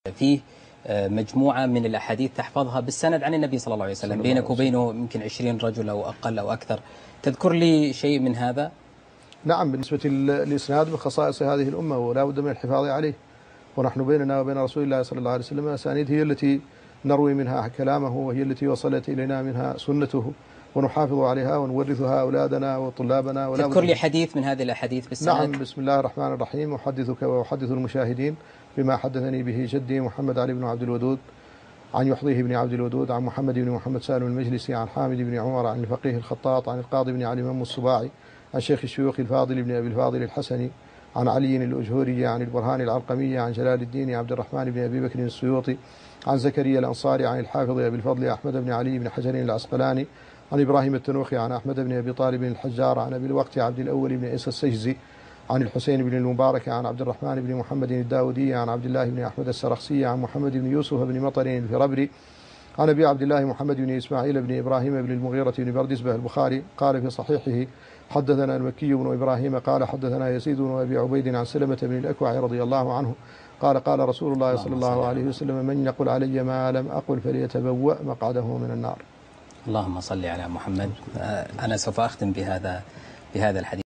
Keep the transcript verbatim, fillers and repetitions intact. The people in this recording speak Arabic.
فيه مجموعة من الأحاديث تحفظها بالسند عن النبي صلى الله عليه وسلم، بينك وبينه يمكن عشرين رجل أو أقل أو أكثر. تذكر لي شيء من هذا؟ نعم، بالنسبة للإسناد من خصائص هذه الأمة ولا بد من الحفاظ عليه، ونحن بيننا وبين رسول الله صلى الله عليه وسلم أسانيد هي التي نروي منها كلامه، وهي التي وصلت إلينا منها سنته، ونحافظ عليها ونورثها أولادنا وطلابنا. ولا تذكر لي حديث من هذه الأحاديث بالسند؟ نعم، بسم الله الرحمن الرحيم. أحدثك وأحدث المشاهدين بما حدثني به جدي محمد علي بن عبد الودود عن يحضيه بن عبد الودود عن محمد بن محمد سالم المجلسي عن حامد بن عمر عن الفقيه الخطاط عن القاضي بن علي مم السباعي عن شيخ الشيوخ الفاضل بن أبي الفاضل الحسني عن علي الأجهوري عن البرهان العلقمي عن جلال الدين عبد الرحمن بن أبي بكر السيوطي عن زكريا الأنصاري عن الحافظ أبي الفضل أحمد بن علي بن حجر العسقلاني عن إبراهيم التنوخي عن أحمد بن أبي طالب الحجار عن أبي الوقت عبد الأول بن عيسى السجزي عن الحسين بن المبارك عن عبد الرحمن بن محمد الداودي عن عبد الله بن أحمد السرخسي عن محمد بن يوسف بن مطر الفربري عن أبي عبد الله محمد بن إسماعيل بن إبراهيم بن المغيرة بن بردسبة البخاري قال في صحيحه: حدثنا المكي بن إبراهيم قال حدثنا يزيد بن أبي عبيد عن سلمة بن الأكوع رضي الله عنه قال قال رسول الله صلى الله عليه وسلم: من يقل علي ما لم أقل فليتبوأ مقعده من النار. اللهم صل على محمد. أنا سوف أختم بهذا بهذا الحديث.